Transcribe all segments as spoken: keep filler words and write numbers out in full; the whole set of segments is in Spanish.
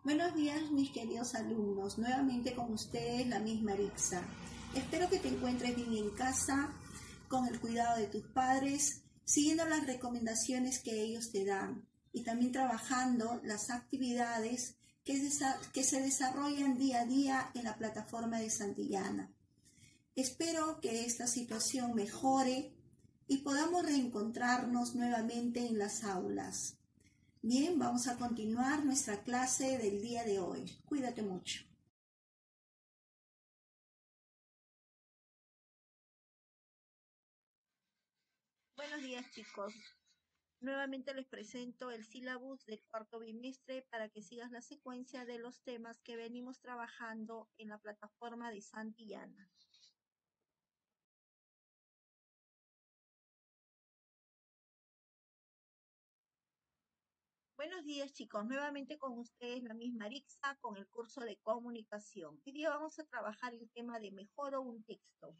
Buenos días, mis queridos alumnos. Nuevamente con ustedes la misma Arixa. Espero que te encuentres bien en casa, con el cuidado de tus padres, siguiendo las recomendaciones que ellos te dan y también trabajando las actividades que, que se desarrollan día a día en la plataforma de Santillana. Espero que esta situación mejore y podamos reencontrarnos nuevamente en las aulas. Bien, vamos a continuar nuestra clase del día de hoy. Cuídate mucho. Buenos días, chicos. Nuevamente les presento el sílabus del cuarto bimestre para que sigas la secuencia de los temas que venimos trabajando en la plataforma de Santillana. Buenos días, chicos. Nuevamente con ustedes la misma Arixa con el curso de comunicación. Hoy día vamos a trabajar el tema de mejoro un texto.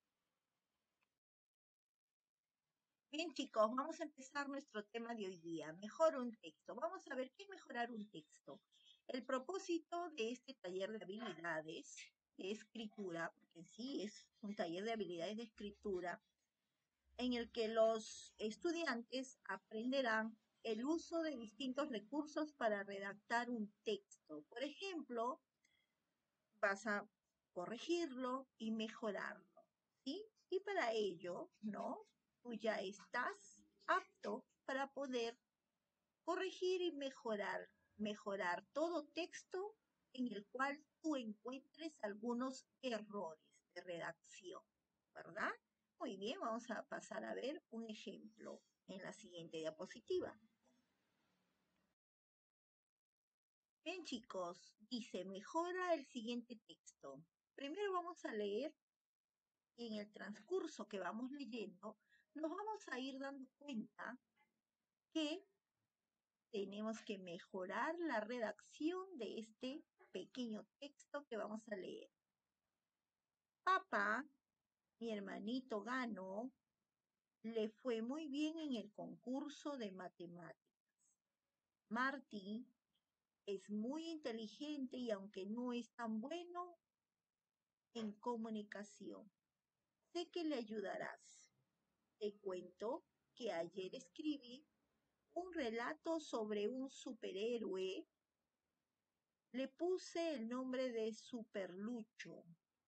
Bien, chicos, vamos a empezar nuestro tema de hoy día. Mejoro un texto. Vamos a ver qué es mejorar un texto. El propósito de este taller de habilidades de escritura, porque sí es un taller de habilidades de escritura, en el que los estudiantes aprenderán el uso de distintos recursos para redactar un texto. Por ejemplo, vas a corregirlo y mejorarlo, ¿sí? Y para ello, ¿no? Tú ya estás apto para poder corregir y mejorar, mejorar todo texto en el cual tú encuentres algunos errores de redacción, ¿verdad? Muy bien, vamos a pasar a ver un ejemplo en la siguiente diapositiva. Bien, chicos, dice, mejora el siguiente texto. Primero vamos a leer y en el transcurso que vamos leyendo, nos vamos a ir dando cuenta que tenemos que mejorar la redacción de este pequeño texto que vamos a leer. Papá, mi hermanito Gano, le fue muy bien en el concurso de matemáticas. Martín es muy inteligente y aunque no es tan bueno en comunicación, sé que le ayudarás. Te cuento que ayer escribí un relato sobre un superhéroe. Le puse el nombre de Superlucho.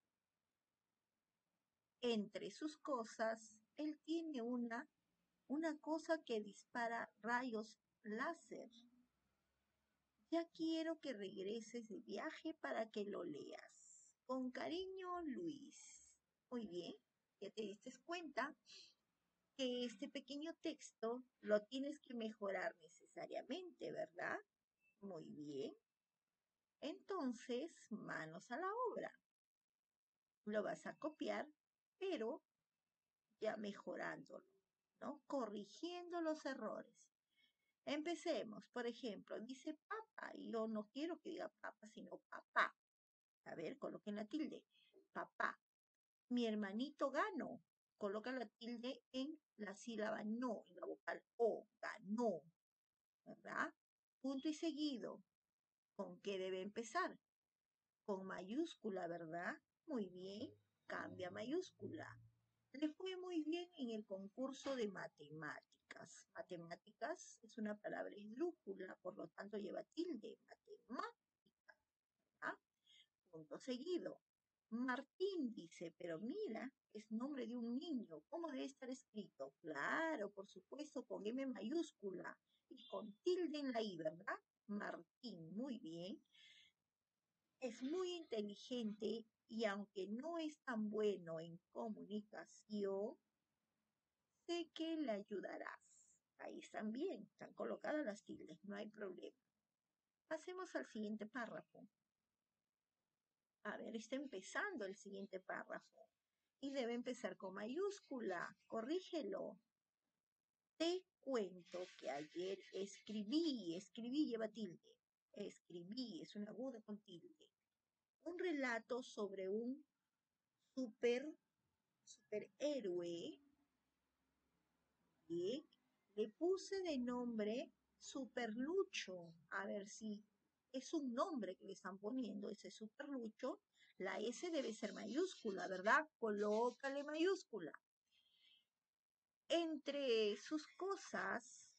Entre sus cosas, él tiene una, una cosa que dispara rayos láser. Ya quiero que regreses de viaje para que lo leas. Con cariño, Luis. Muy bien, ya te diste cuenta que este pequeño texto lo tienes que mejorar necesariamente, ¿verdad? Muy bien. Entonces, manos a la obra. Lo vas a copiar, pero ya mejorándolo, ¿no? Corrigiendo los errores. Empecemos, por ejemplo, dice papá, y yo no quiero que diga papá, sino papá. A ver, coloquen la tilde. Papá. Mi hermanito Gano. Coloca la tilde en la sílaba no, en la vocal o, ganó, ¿verdad? Punto y seguido. ¿Con qué debe empezar? Con mayúscula, ¿verdad? Muy bien, cambia mayúscula. Le fue muy bien en el concurso de matemáticas. Matemáticas es una palabra esdrújula, por lo tanto lleva tilde, matemática, ¿verdad? Punto seguido. Martín dice, pero mira, es nombre de un niño, ¿cómo debe estar escrito? Claro, por supuesto, con M mayúscula y con tilde en la I, ¿verdad? Martín, muy bien. Es muy inteligente y aunque no es tan bueno en comunicación, sé que le ayudarás. Ahí están bien, están colocadas las tildes, no hay problema. Pasemos al siguiente párrafo. A ver, está empezando el siguiente párrafo. Y debe empezar con mayúscula. Corrígelo. Te cuento que ayer escribí, escribí lleva tilde. Escribí, es una aguda con tilde. Un relato sobre un super, superhéroe. Y le puse de nombre Superlucho. A ver si es un nombre que le están poniendo, ese superlucho, la S debe ser mayúscula, ¿verdad? Colócale mayúscula. Entre sus cosas,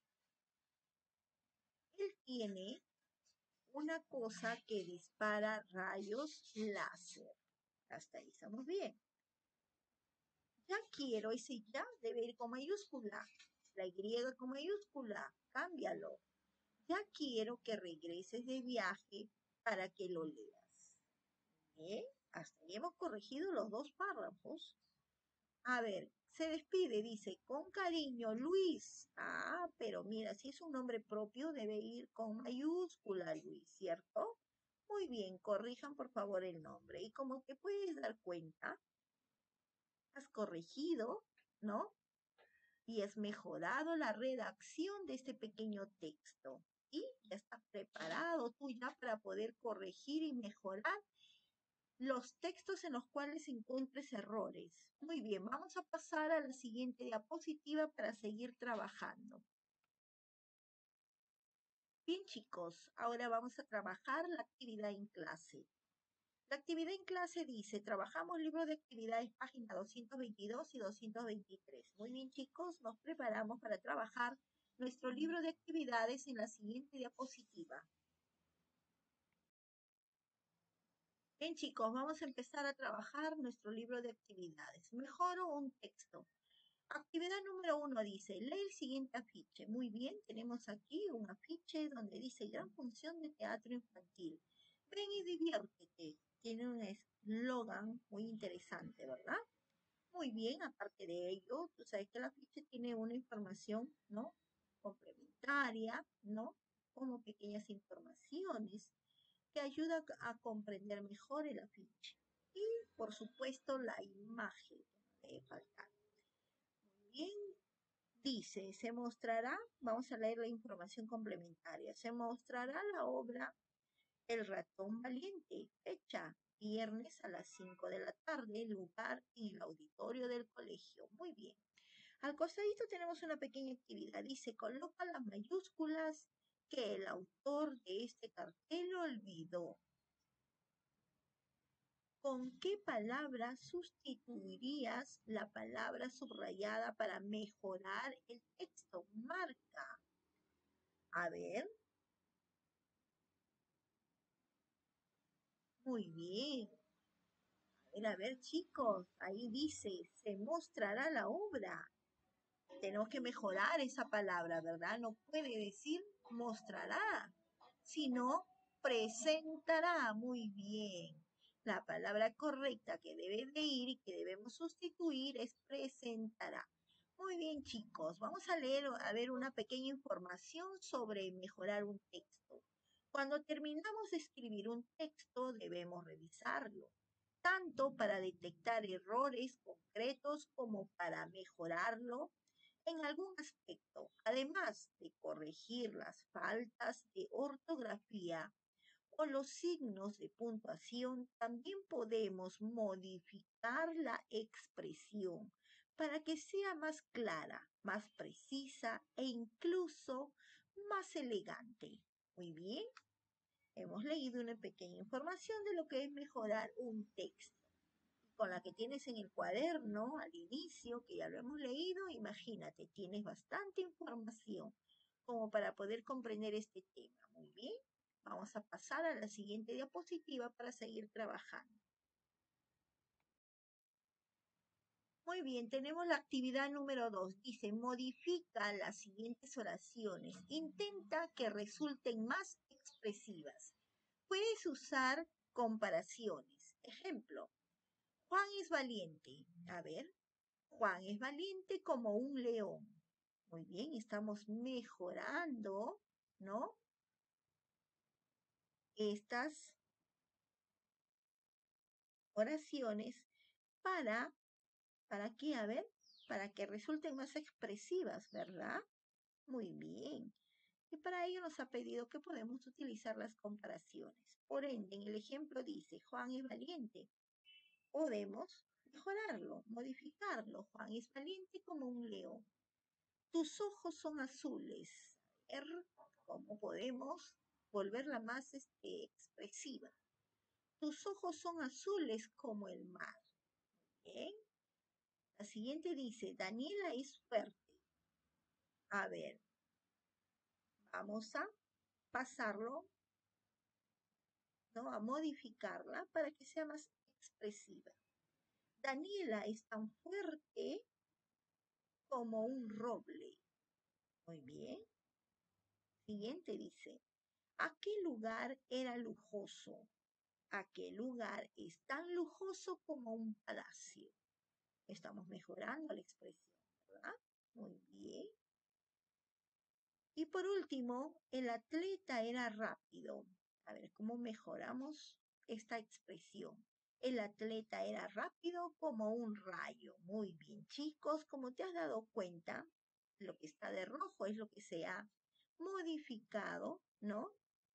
él tiene una cosa que dispara rayos láser. Hasta ahí estamos bien. Ya quiero, ese ya debe ir con mayúscula. La Y con mayúscula, cámbialo. Ya quiero que regreses de viaje para que lo leas. ¿Eh? Hasta ahí hemos corregido los dos párrafos. A ver, se despide, dice, con cariño, Luis. Ah, pero mira, si es un nombre propio, debe ir con mayúscula, Luis, ¿cierto? Muy bien, corrijan por favor el nombre. Y como te puedes dar cuenta, has corregido, ¿no? Y has mejorado la redacción de este pequeño texto. Y ya estás preparado tú ya para poder corregir y mejorar los textos en los cuales encuentres errores. Muy bien, vamos a pasar a la siguiente diapositiva para seguir trabajando. Bien, chicos, ahora vamos a trabajar la actividad en clase. La actividad en clase dice, trabajamos libro de actividades página doscientos veintidós y doscientos veintitrés. Muy bien, chicos, nos preparamos para trabajar nuestro libro de actividades en la siguiente diapositiva. Bien, chicos, vamos a empezar a trabajar nuestro libro de actividades. Mejoro un texto. Actividad número uno dice, lee el siguiente afiche. Muy bien, tenemos aquí un afiche donde dice gran función de teatro infantil. Ven y diviértete. Tiene un eslogan muy interesante, ¿verdad? Muy bien, aparte de ello, tú sabes que el afiche tiene una información, ¿no? Complementaria, ¿no? Como pequeñas informaciones que ayudan a comprender mejor el afiche. Y, por supuesto, la imagen, que no debe faltar. Muy bien, dice, se mostrará, vamos a leer la información complementaria, se mostrará la obra El ratón valiente, fecha, viernes a las cinco de la tarde, lugar en el auditorio del colegio. Muy bien. Al costadito tenemos una pequeña actividad, dice, coloca las mayúsculas que el autor de este cartel olvidó. ¿Con qué palabra sustituirías la palabra subrayada para mejorar el texto? Marca. A ver. Muy bien. A ver, a ver, chicos. Ahí dice, se mostrará la obra. Tenemos que mejorar esa palabra, ¿verdad? No puede decir mostrará, sino presentará. Muy bien. La palabra correcta que debe de ir y que debemos sustituir es presentará. Muy bien, chicos. Vamos a leer, a ver una pequeña información sobre mejorar un texto. Cuando terminamos de escribir un texto, debemos revisarlo, tanto para detectar errores concretos como para mejorarlo en algún aspecto, además de corregir las faltas de ortografía o los signos de puntuación, también podemos modificar la expresión para que sea más clara, más precisa e incluso más elegante. Muy bien, hemos leído una pequeña información de lo que es mejorar un texto. Con la que tienes en el cuaderno al inicio, que ya lo hemos leído, imagínate, tienes bastante información como para poder comprender este tema. Muy bien, vamos a pasar a la siguiente diapositiva para seguir trabajando. Muy bien, tenemos la actividad número dos. Dice, modifica las siguientes oraciones. Intenta que resulten más expresivas. Puedes usar comparaciones. Ejemplo, Juan es valiente. A ver, Juan es valiente como un león. Muy bien, estamos mejorando, ¿no? Estas oraciones para, ¿para qué? A ver, para que resulten más expresivas, ¿verdad? Muy bien. Y para ello nos ha pedido que podemos utilizar las comparaciones. Por ende, en el ejemplo dice, Juan es valiente. Podemos mejorarlo, modificarlo. Juan es valiente como un león. Tus ojos son azules. A ver, ¿cómo podemos volverla más este, expresiva. Tus ojos son azules como el mar. Bien. La siguiente dice, Daniela es fuerte. A ver, vamos a pasarlo, ¿no? A modificarla para que sea más expresiva. Daniela es tan fuerte como un roble. Muy bien. Siguiente dice, aquel lugar era lujoso. Aquel lugar es tan lujoso como un palacio. Estamos mejorando la expresión, ¿verdad? Muy bien. Y por último, el atleta era rápido. A ver, ¿cómo mejoramos esta expresión? El atleta era rápido como un rayo. Muy bien, chicos, como te has dado cuenta, lo que está de rojo es lo que se ha modificado, ¿no?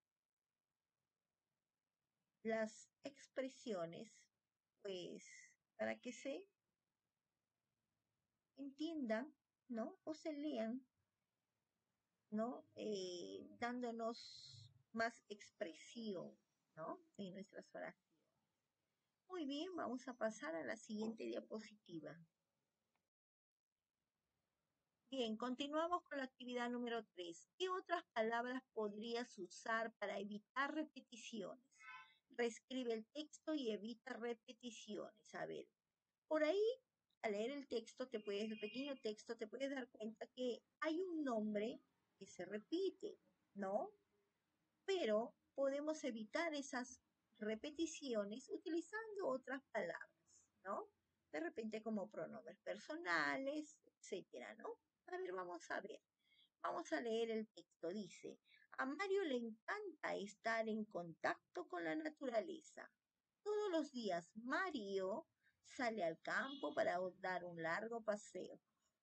Las expresiones, pues, para que se entiendan, ¿no? O se lean, ¿no? Eh, dándonos más expresión, ¿no? En nuestras oraciones. Muy bien, vamos a pasar a la siguiente diapositiva. Bien, continuamos con la actividad número tres. ¿Qué otras palabras podrías usar para evitar repeticiones? Reescribe el texto y evita repeticiones. A ver, por ahí, al leer el texto, te puedes, el pequeño texto, te puedes dar cuenta que hay un nombre que se repite, ¿no? Pero podemos evitar esas repeticiones utilizando otras palabras, ¿no? De repente como pronombres personales, etcétera, ¿no? A ver, vamos a ver. Vamos a leer el texto. Dice, a Mario le encanta estar en contacto con la naturaleza. Todos los días Mario sale al campo para dar un largo paseo.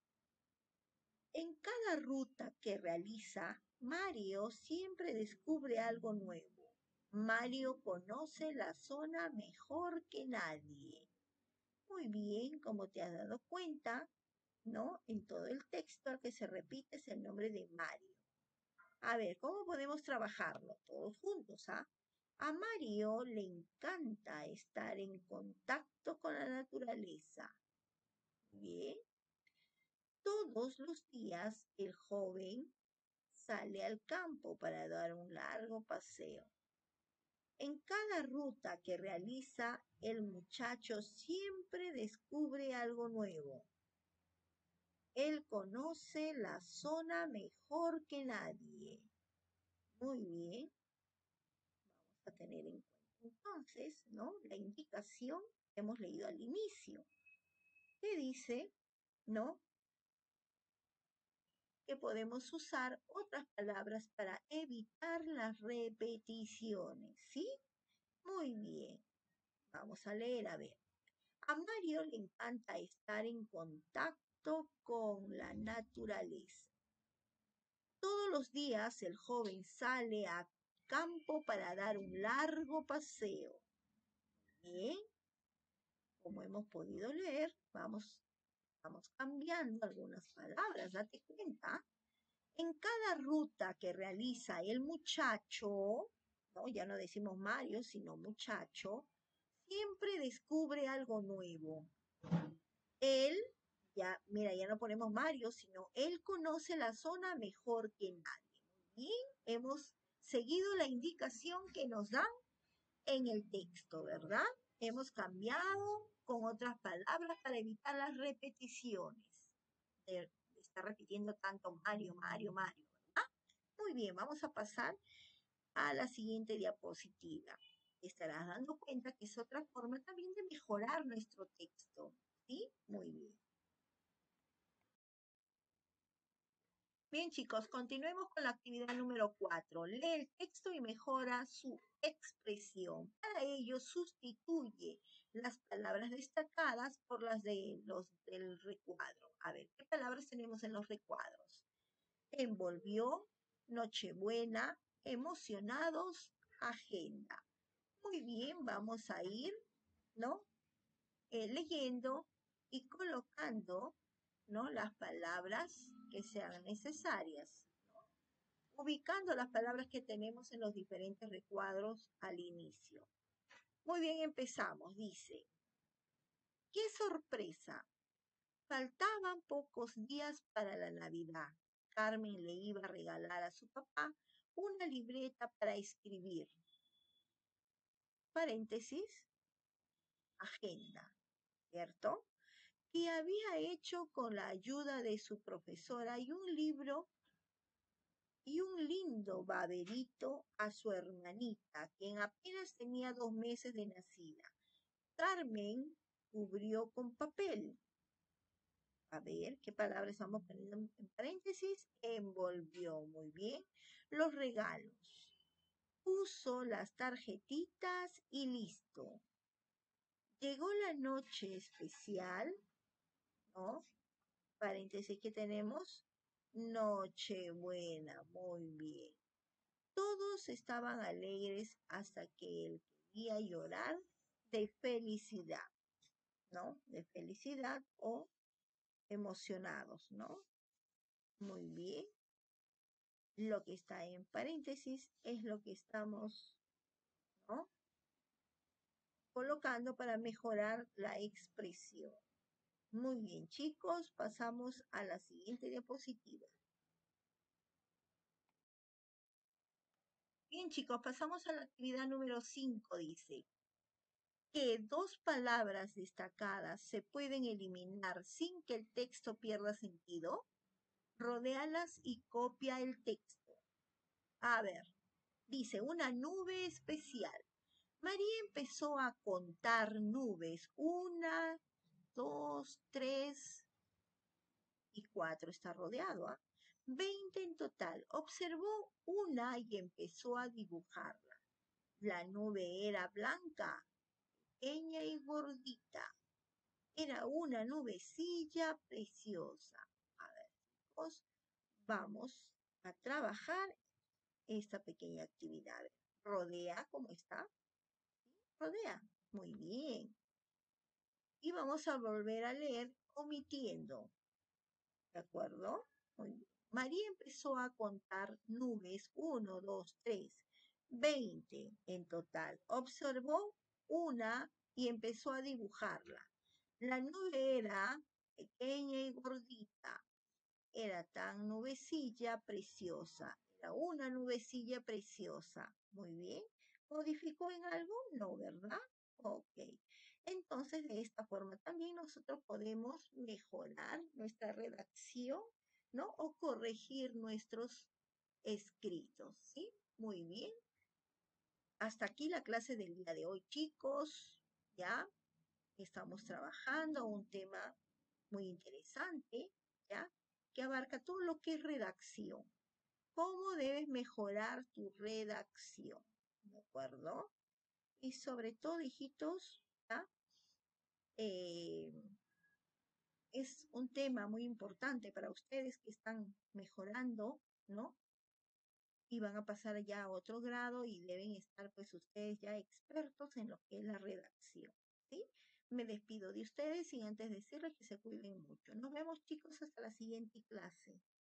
En cada ruta que realiza, Mario siempre descubre algo nuevo. Mario conoce la zona mejor que nadie. Muy bien, como te has dado cuenta, ¿no? En todo el texto al que se repite es el nombre de Mario. A ver, ¿cómo podemos trabajarlo? Todos juntos, ¿ah? A Mario le encanta estar en contacto con la naturaleza. Bien. Todos los días el joven sale al campo para dar un largo paseo. En cada ruta que realiza, el muchacho siempre descubre algo nuevo. Él conoce la zona mejor que nadie. Muy bien. Vamos a tener en cuenta entonces, ¿no? La indicación que hemos leído al inicio. Que dice, ¿no? Que podemos usar otras palabras para evitar las repeticiones, ¿sí? Muy bien. Vamos a leer, a ver. A Mario le encanta estar en contacto con la naturaleza. Todos los días el joven sale a campo para dar un largo paseo. Bien, como hemos podido leer, vamos, vamos cambiando algunas palabras, date cuenta. En cada ruta que realiza el muchacho, ¿no? Ya no decimos Mario, sino muchacho, siempre descubre algo nuevo. Él, ya, mira, ya no ponemos Mario, sino él conoce la zona mejor que nadie. Muy bien, hemos seguido la indicación que nos dan en el texto, ¿verdad? Hemos cambiado con otras palabras para evitar las repeticiones. De estar repitiendo tanto Mario, Mario, Mario, ¿verdad? Muy bien, vamos a pasar a la siguiente diapositiva. Estarás dando cuenta que es otra forma también de mejorar nuestro texto, ¿sí? Muy bien. Bien, chicos, continuemos con la actividad número cuatro. Lee el texto y mejora su expresión. Para ello, sustituye las palabras destacadas por las de los del recuadro. A ver, ¿qué palabras tenemos en los recuadros? Envolvió, Nochebuena, emocionados, agenda. Muy bien, vamos a ir, ¿no? Eh, leyendo y colocando, ¿no? Las palabras que sean necesarias. ubicando las palabras que tenemos en los diferentes recuadros al inicio. Muy bien, empezamos. Dice, ¡qué sorpresa! Faltaban pocos días para la Navidad. Carmen le iba a regalar a su papá una libreta para escribir. Paréntesis, agenda, ¿cierto? Que había hecho con la ayuda de su profesora y un libro y un lindo baberito a su hermanita, quien apenas tenía dos meses de nacida. Carmen cubrió con papel. A ver, ¿qué palabra estamos poniendo en paréntesis? Envolvió, muy bien, los regalos. Puso las tarjetitas y listo. Llegó la noche especial, ¿no? Paréntesis que tenemos. Nochebuena, muy bien. Todos estaban alegres hasta que él quería llorar de felicidad, ¿no? De felicidad o emocionados, ¿no? Muy bien. Lo que está en paréntesis es lo que estamos, ¿no?, colocando para mejorar la expresión. Muy bien, chicos, pasamos a la siguiente diapositiva. Bien, chicos, pasamos a la actividad número cinco, dice que dos palabras destacadas se pueden eliminar sin que el texto pierda sentido. Rodéalas y copia el texto. A ver, dice una nube especial. María empezó a contar nubes. Una, dos, tres y cuatro. Está rodeado, ¿ah? Veinte en total. Observó una y empezó a dibujarla. La nube era blanca, pequeña y gordita. Era una nubecilla preciosa. A ver, chicos, vamos a trabajar esta pequeña actividad. Rodea, ¿cómo está? Rodea. Muy bien. Y vamos a volver a leer omitiendo. ¿De acuerdo? Muy bien. María empezó a contar nubes. Uno, dos, tres. Veinte en total. Observó una y empezó a dibujarla. La nube era pequeña y gordita. Era tan nubecilla preciosa. Era una nubecilla preciosa. Muy bien. ¿Modificó en algo? No, ¿verdad? Ok. Entonces, de esta forma también nosotros podemos mejorar nuestra redacción, ¿no? O corregir nuestros escritos, ¿sí? Muy bien. Hasta aquí la clase del día de hoy, chicos. ¿Ya? Estamos trabajando un tema muy interesante, ¿ya?, que abarca todo lo que es redacción. ¿Cómo debes mejorar tu redacción? ¿De acuerdo? Y sobre todo, hijitos, ¿ya?, eh, es un tema muy importante para ustedes que están mejorando, ¿no? Y van a pasar ya a otro grado y deben estar pues ustedes ya expertos en lo que es la redacción, ¿sí? Me despido de ustedes y antes de decirles que se cuiden mucho. Nos vemos, chicos, hasta la siguiente clase.